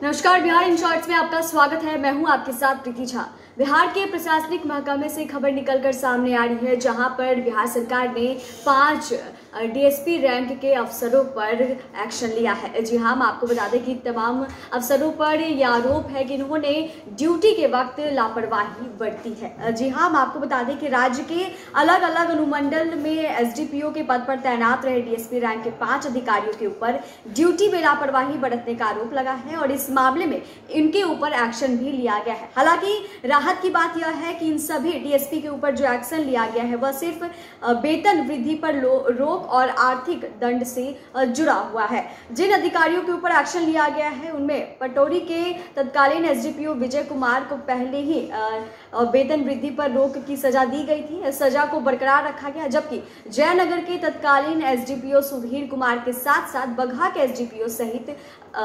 नमस्कार, Bihar in shorts में आपका स्वागत है। मैं हूं आपके साथ प्रीति झा। बिहार के प्रशासनिक महकमे से खबर निकलकर सामने आ रही है, जहां पर बिहार सरकार ने 5 डीएसपी रैंक के अफसरों पर एक्शन लिया है। जी हां, हम आपको बता दें कि तमाम अफसरों पर यह आरोप है कि इन्होंने ड्यूटी के वक्त लापरवाही बरती है। जी हां, हम आपको बता दें कि राज्य के अलग अलग अनुमंडल में एसडीपीओ के पद पर तैनात रहे डीएसपी रैंक के 5 अधिकारियों के ऊपर ड्यूटी में लापरवाही बरतने का आरोप लगा है और इस मामले में इनके ऊपर एक्शन भी लिया गया है। हालांकि राहत की बात यह है कि इन सभी डीएसपी के ऊपर जो एक्शन लिया गया है वह सिर्फ वेतन वृद्धि पर रोक और आर्थिक दंड से जुड़ा हुआ है। जिन अधिकारियों के ऊपर एक्शन लिया गया है उनमें पटौरी के तत्कालीन एसडीपीओ विजय कुमार को पहले ही वेतन वृद्धि पर रोक की सजा दी गई थी। इस सजा को बरकरार रखा गया, जबकि जयनगर के तत्कालीन एसडीपीओ सुधीर कुमार के साथ साथ बगहा के एसडीपीओ सहित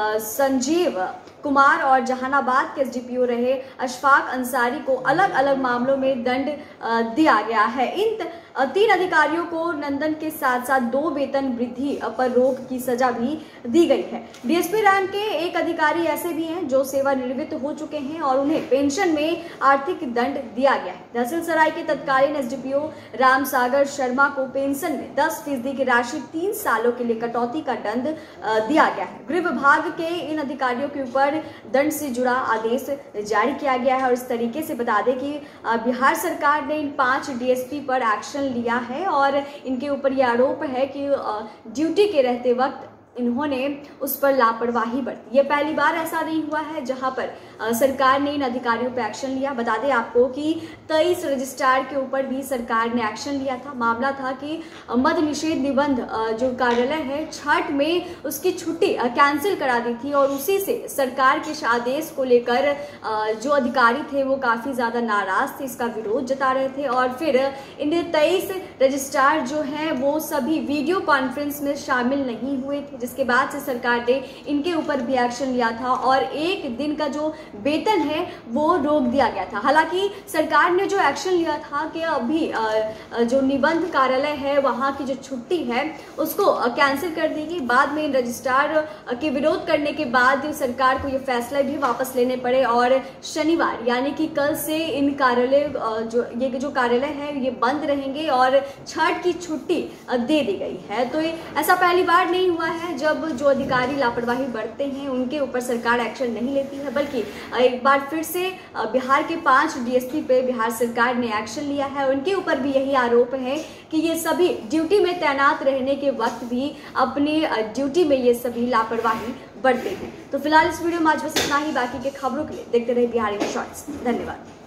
संजीव कुमार और जहानाबाद के एसडीपीओ रहे अशफाक अंसारी को अलग अलग मामलों में दंड दिया गया है। इन 3 अधिकारियों को नंदन के साथ साथ 2 वेतन वृद्धि पर रोक की सजा भी दी गई है। डीएसपी रैंक के एक अधिकारी ऐसे भी हैं जो सेवानिवृत्त हो चुके हैं और उन्हें पेंशन में आर्थिक दंड दिया गया है। तहसील सराय के तत्कालीन एसडीपीओ राम सागर शर्मा को पेंशन में 10% की राशि 3 सालों के लिए कटौती का दंड दिया गया है। गृह विभाग के इन अधिकारियों के ऊपर दंड से जुड़ा आदेश जारी किया गया है और इस तरीके से बता दें कि बिहार सरकार ने इन 5 डीएसपी पर एक्शन लिया है और इनके ऊपर यह आरोप है कि ड्यूटी के रहते वक्त इन्होंने उस पर लापरवाही बरती। ये पहली बार ऐसा नहीं हुआ है जहां पर सरकार ने इन अधिकारियों पर एक्शन लिया। बता दें आपको कि 23 रजिस्ट्रार के ऊपर भी सरकार ने एक्शन लिया था। मामला था कि मद निषेध निबंध जो कार्यालय है छठ में उसकी छुट्टी कैंसिल करा दी थी और उसी से सरकार के आदेश को लेकर जो अधिकारी थे वो काफ़ी ज़्यादा नाराज थे, इसका विरोध जता रहे थे और फिर इन 23 रजिस्ट्रार जो हैं वो सभी वीडियो कॉन्फ्रेंस में शामिल नहीं हुए थे, जिसके बाद से सरकार ने इनके ऊपर भी एक्शन लिया था और 1 दिन का जो वेतन है वो रोक दिया गया था। हालांकि सरकार ने जो एक्शन लिया था कि अभी जो निबंध कार्यालय है वहां की जो छुट्टी है उसको कैंसिल कर दी गई। बाद में इन रजिस्ट्रार के विरोध करने के बाद सरकार को ये फैसला भी वापस लेने पड़े और शनिवार यानी कि कल से इन कार्यालय जो कार्यालय है ये बंद रहेंगे और छठ की छुट्टी दे दी गई है। तो ऐसा पहली बार नहीं हुआ है जब जो अधिकारी लापरवाही बरतते हैं उनके ऊपर सरकार एक्शन नहीं लेती है, बल्कि एक बार फिर से बिहार के 5 डीएसपी पे बिहार सरकार ने एक्शन लिया है। उनके ऊपर भी यही आरोप है कि ये सभी ड्यूटी में तैनात रहने के वक्त भी अपनी ड्यूटी में ये सभी लापरवाही बरते हैं। तो फिलहाल इस वीडियो में आज बस इतना ही। बाकी के खबरों के लिए देखते रहे बिहार इन शॉर्ट्स। धन्यवाद।